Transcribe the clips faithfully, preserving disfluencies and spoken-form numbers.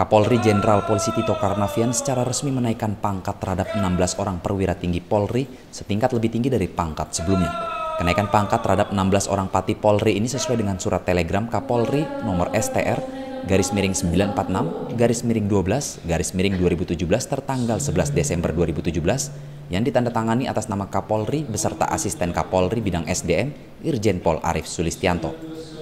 Kapolri Jenderal Polisi Tito Karnavian secara resmi menaikkan pangkat terhadap enam belas orang perwira tinggi Polri setingkat lebih tinggi dari pangkat sebelumnya. Kenaikan pangkat terhadap enam belas orang pati Polri ini sesuai dengan surat telegram Kapolri nomor S T R garis miring sembilan empat enam garis miring dua belas garis miring dua ribu tujuh belas tertanggal sebelas Desember dua ribu tujuh belas yang ditandatangani atas nama Kapolri beserta asisten Kapolri bidang S D M Irjen Pol Arief Sulistianto.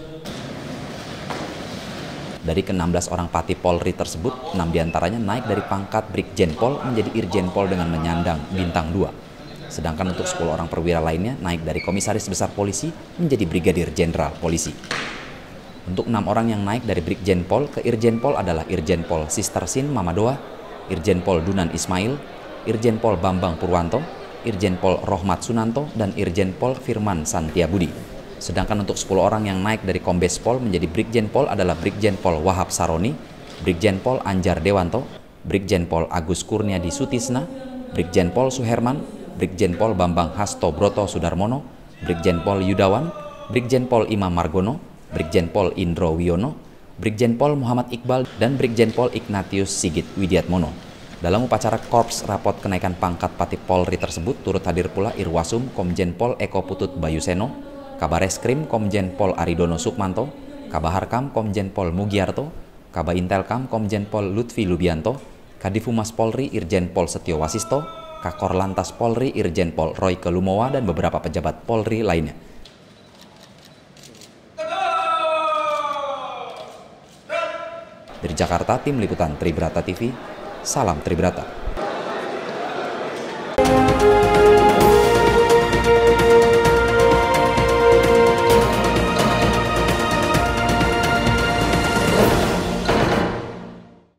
Dari ke enam belas orang pati Polri tersebut, enam diantaranya naik dari pangkat Brigjen Pol menjadi Irjen Pol dengan menyandang bintang dua. Sedangkan untuk sepuluh orang perwira lainnya naik dari Komisaris Besar Polisi menjadi Brigadir Jenderal Polisi. Untuk enam orang yang naik dari Brigjen Pol ke Irjen Pol adalah Irjen Pol Sistersin Mamadoa, Irjen Pol Dunan Ismail, Irjen Pol Bambang Purwanto, Irjen Pol Rohmat Sunanto, dan Irjen Pol Firman Santiabudi. Sedangkan untuk sepuluh orang yang naik dari Kombes Pol menjadi Brigjen Pol adalah Brigjen Pol Wahab Saroni, Brigjen Pol Anjar Dewanto, Brigjen Pol Agus Kurniadi Sutisna, Brigjen Pol Suherman, Brigjen Pol Bambang Hasto Broto Sudarmono, Brigjen Pol Yudawan, Brigjen Pol Imam Margono, Brigjen Pol Indro Wiono, Brigjen Pol Muhammad Iqbal, dan Brigjen Pol Ignatius Sigit Widiatmono. Dalam upacara Korps Rapot Kenaikan Pangkat Pati Polri tersebut turut hadir pula Irwasum Komjen Pol Eko Putut Bayuseno, Kabareskrim Komjen Pol Aridono Sukmanto, Kabaharkam Komjen Pol Mugiarto, Kabaintelkam Komjen Pol Lutfi Lubianto, Kadifumas Polri Irjen Pol Setio Wasisto, Kakor Lantas Polri Irjen Pol Royke Lumowa, dan beberapa pejabat Polri lainnya. Dari Jakarta, Tim Liputan Tribrata T V, salam Tribrata.